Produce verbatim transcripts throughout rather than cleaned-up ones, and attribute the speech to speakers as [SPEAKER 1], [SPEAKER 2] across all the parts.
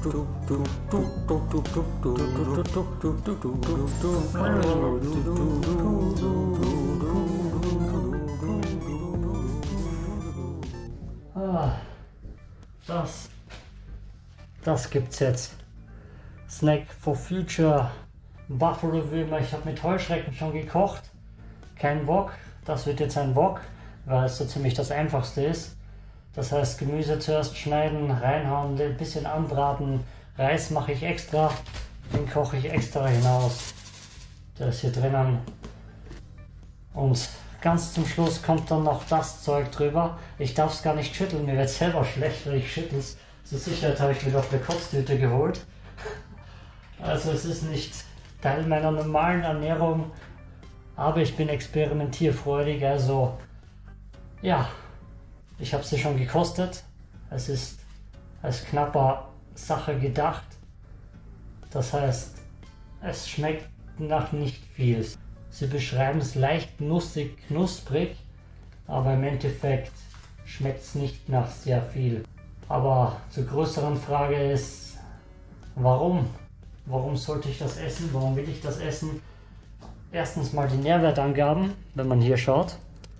[SPEAKER 1] Ah, das, das gibt's jetzt. Snack for Future Buffalo Würmer. Ich habe mit Heuschrecken schon gekocht. Kein Wok. Das wird jetzt ein Wok, weil es so ziemlich das einfachste ist. Das heißt, Gemüse zuerst schneiden, reinhauen, ein bisschen anbraten. Reis mache ich extra, den koche ich extra hinaus. Der ist hier drinnen. Und ganz zum Schluss kommt dann noch das Zeug drüber. Ich darf es gar nicht schütteln, mir wird selber schlecht, weil ich schüttel es. Zur Sicherheit habe ich mir doch eine Kotztüte geholt. Also es ist nicht Teil meiner normalen Ernährung, aber ich bin experimentierfreudig, also ja, ich habe sie schon gekostet. Es ist als knapper Sache gedacht. Das heißt, es schmeckt nach nicht viel. Sie beschreiben es leicht nussig, knusprig, aber im Endeffekt schmeckt es nicht nach sehr viel. Aber zur größeren Frage ist, warum? Warum sollte ich das essen? Warum will ich das essen? Erstens mal die Nährwertangaben, wenn man hier schaut.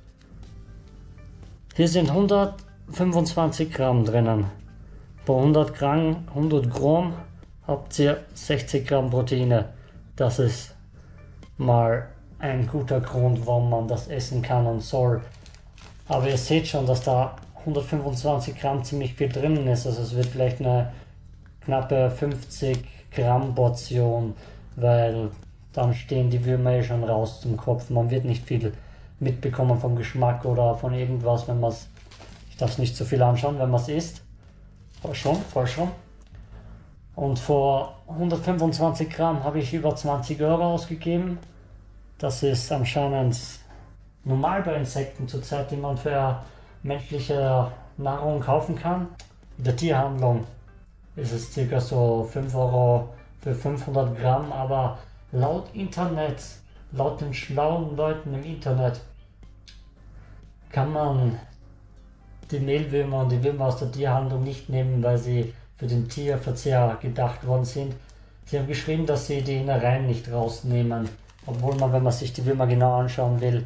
[SPEAKER 1] Hier sind hundertfünfundzwanzig Gramm drinnen. Pro hundert Gramm, hundert Gramm habt ihr sechzig Gramm Proteine. Das ist mal ein guter Grund, warum man das essen kann und soll. Aber ihr seht schon, dass da hundertfünfundzwanzig Gramm ziemlich viel drinnen ist. Also es wird vielleicht eine knappe fünfzig Gramm Portion, weil dann stehen die Würmer eh schon raus zum Kopf. Man wird nicht viel mitbekommen vom Geschmack oder von irgendwas, wenn man es, ich darf es nicht zu viel anschauen, wenn man es isst. Voll schon, voll schon. Und vor hundertfünfundzwanzig Gramm habe ich über zwanzig Euro ausgegeben. Das ist anscheinend normal bei Insekten zurzeit, die man für menschliche Nahrung kaufen kann. In der Tierhandlung ist es ca. so fünf Euro für fünfhundert Gramm, aber laut Internet, laut den schlauen Leuten im Internet, kann man die Mehlwürmer und die Würmer aus der Tierhandlung nicht nehmen, weil sie für den Tierverzehr gedacht worden sind. Sie haben geschrieben, dass sie die Innereien nicht rausnehmen, obwohl man, wenn man sich die Würmer genau anschauen will,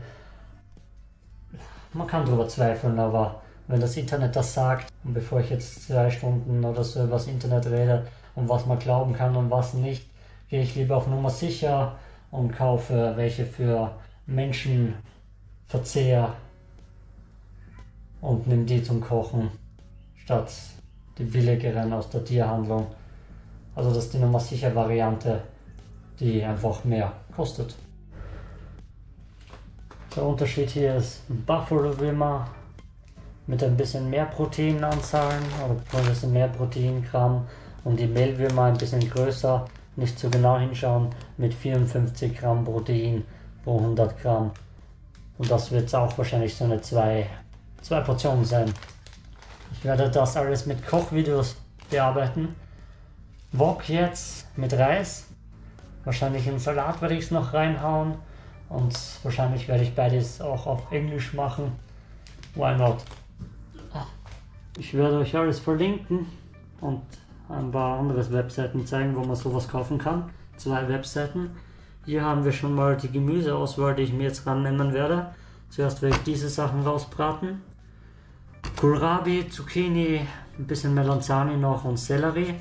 [SPEAKER 1] man kann darüber zweifeln, aber wenn das Internet das sagt, und bevor ich jetzt zwei Stunden oder so über das Internet rede und was man glauben kann und was nicht, gehe ich lieber auf Nummer sicher und kaufe welche für Menschenverzehr und nehme die zum Kochen statt die billigeren aus der Tierhandlung. Also das ist die Nummer sicher Variante, die einfach mehr kostet. Der Unterschied hier ist ein Buffalo Würmer mit ein bisschen mehr Proteinanzahlen oder ein bisschen mehr Proteingramm und die Mehlwürmer ein bisschen größer, nicht so genau hinschauen, mit vierundfünfzig Gramm Protein pro hundert Gramm. Und das wird auch wahrscheinlich so eine zwei, zwei Portionen sein. Ich werde das alles mit Kochvideos bearbeiten. Wok jetzt mit Reis. Wahrscheinlich in Salat werde ich es noch reinhauen. Und wahrscheinlich werde ich beides auch auf Englisch machen. Why not? Ich werde euch alles verlinken und ein paar andere Webseiten zeigen, wo man sowas kaufen kann. Zwei Webseiten. Hier haben wir schon mal die Gemüseauswahl, die ich mir jetzt rannehmen werde. Zuerst werde ich diese Sachen rausbraten. Kohlrabi, Zucchini, ein bisschen Melanzani noch und Sellerie.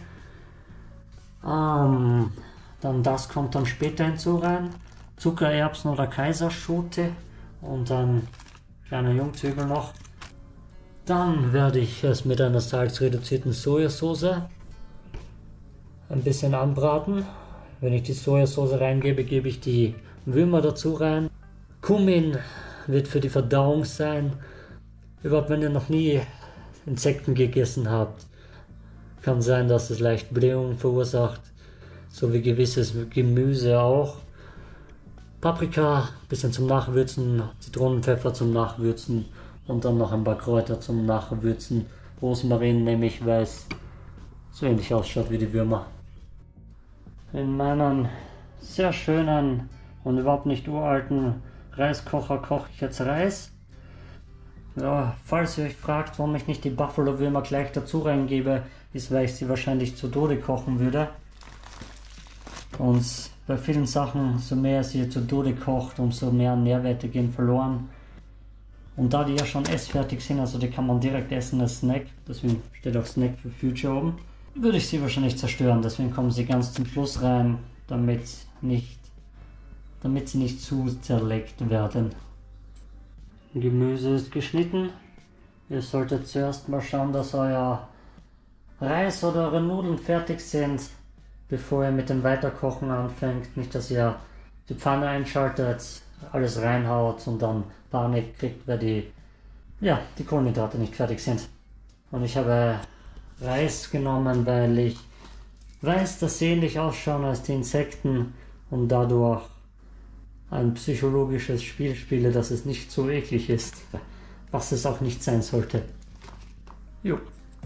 [SPEAKER 1] Ähm, dann das kommt dann später hinzu rein. Zuckererbsen oder Kaiserschote und dann kleine Jungzwiebel noch. Dann werde ich es mit einer salzreduzierten Sojasauce ein bisschen anbraten. Wenn ich die Sojasauce reingebe, gebe ich die Würmer dazu rein. Kumin wird für die Verdauung sein. Überhaupt, wenn ihr noch nie Insekten gegessen habt, kann sein, dass es leicht Blähungen verursacht, so wie gewisses Gemüse auch. Paprika, bisschen zum Nachwürzen, Zitronenpfeffer zum Nachwürzen und dann noch ein paar Kräuter zum Nachwürzen. Rosmarin nehme ich, weil es so ähnlich ausschaut wie die Würmer. In meinem sehr schönen und überhaupt nicht uralten Reiskocher koche ich jetzt Reis. Ja, falls ihr euch fragt, warum ich nicht die Buffalo-Würmer gleich dazu reingebe, ist, weil ich sie wahrscheinlich zu Tode kochen würde. Und bei vielen Sachen, so mehr sie zu Tode kocht, umso mehr Nährwerte gehen verloren. Und da die ja schon essfertig sind, also die kann man direkt essen als Snack, deswegen steht auch Snack for Future oben, würde ich sie wahrscheinlich zerstören. Deswegen kommen sie ganz zum Schluss rein, damit nicht, damit sie nicht zu zerlegt werden. Gemüse ist geschnitten. Ihr solltet zuerst mal schauen, dass euer Reis oder eure Nudeln fertig sind, bevor ihr mit dem Weiterkochen anfängt. Nicht, dass ihr die Pfanne einschaltet, alles reinhaut und dann Panik kriegt, weil die, ja, die Kohlenhydrate nicht fertig sind. Und ich habe Reis genommen, weil ich weiß, dass sie ähnlich ausschauen als die Insekten und dadurch ein psychologisches Spiel spiele, dass es nicht so eklig ist, was es auch nicht sein sollte. Jo.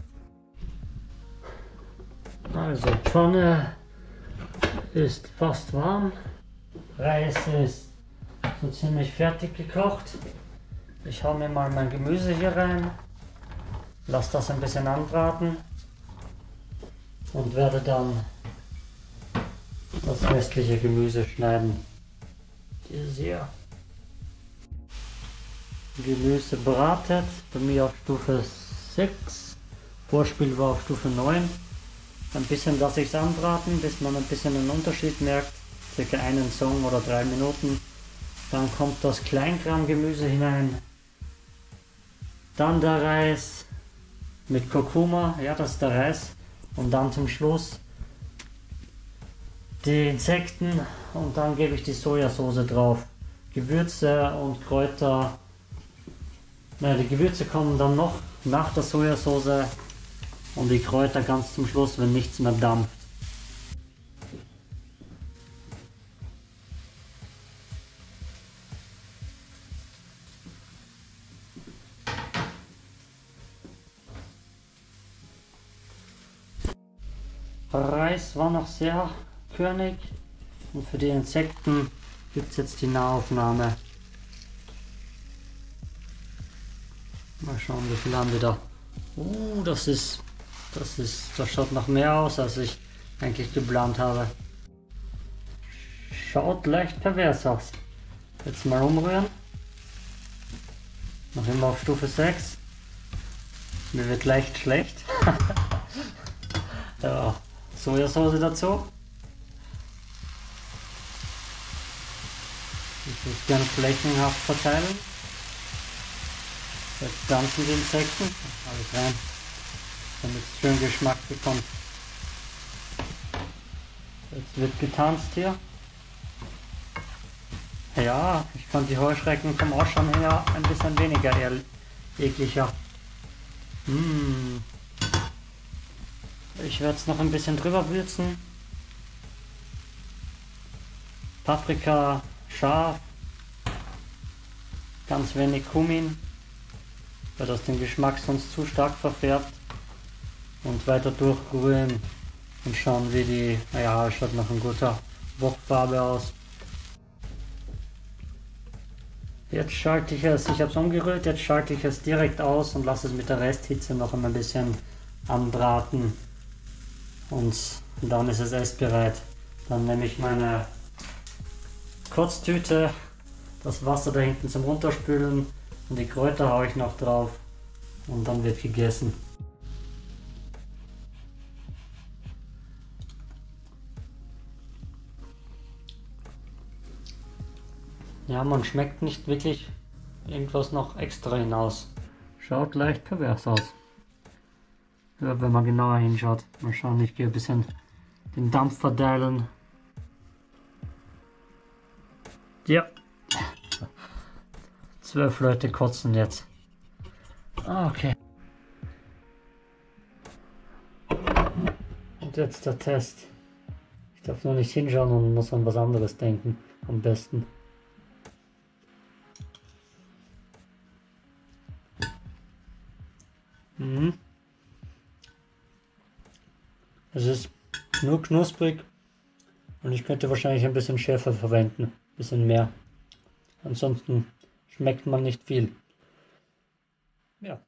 [SPEAKER 1] Also, Pfanne ist fast warm, Reis ist so ziemlich fertig gekocht. Ich hau mir mal mein Gemüse hier rein, lasse das ein bisschen anbraten und werde dann das restliche Gemüse schneiden. Dieses hier. Gemüse bratet, bei mir auf Stufe sechs, Vorspiel war auf Stufe neun. Ein bisschen lasse ich es anbraten, bis man ein bisschen einen Unterschied merkt, circa einen Song oder drei Minuten. Dann kommt das Kleinkram-Gemüse hinein, dann der Reis mit Kurkuma, ja, das ist der Reis, und dann zum Schluss die Insekten und dann gebe ich die Sojasauce drauf. Gewürze und Kräuter, naja, die Gewürze kommen dann noch nach der Sojasauce und die Kräuter ganz zum Schluss, wenn nichts mehr dampft. Reis war noch sehr körnig und für die Insekten gibt es jetzt die Nahaufnahme. Mal schauen, wie viel haben wir da. Uh, das ist, das ist, das schaut noch mehr aus, als ich eigentlich geplant habe. Schaut leicht pervers aus. Jetzt mal umrühren. Noch immer auf Stufe sechs. Mir wird leicht schlecht. Ja, Sojasauce dazu. Ich würde es gerne flächenhaft verteilen. Jetzt tanzen die Insekten. Alles rein, damit es schön Geschmack bekommt. Jetzt wird getanzt hier. Ja, ich fand die Heuschrecken vom Ausschauen her ein bisschen weniger eher ekliger. Mmh. Ich werde es noch ein bisschen drüber würzen. Paprika scharf. Ganz wenig Kumin, weil das den Geschmack sonst zu stark verfärbt. Und weiter durchrühren und schauen, wie die, naja, schaut nach ein guter Wokfarbe aus. Jetzt schalte ich es, ich habe es umgerührt, jetzt schalte ich es direkt aus und lasse es mit der Resthitze noch ein bisschen anbraten. Und dann ist es essbereit. Dann nehme ich meine Kotztüte, das Wasser da hinten zum Runterspülen und die Kräuter haue ich noch drauf und dann wird gegessen. Ja, man schmeckt nicht wirklich irgendwas noch extra hinaus. Schaut leicht pervers aus. Ja, wenn man genauer hinschaut. Mal schauen, ich gehe ein bisschen den Dampf verteilen. Ja. Zwölf Leute kotzen jetzt. Ah, okay. Und jetzt der Test. Ich darf nur nicht hinschauen und muss an was anderes denken. Am besten. Mhm. Es ist nur knusprig und ich könnte wahrscheinlich ein bisschen schärfer verwenden, ein bisschen mehr. Ansonsten schmeckt man nicht viel. Ja,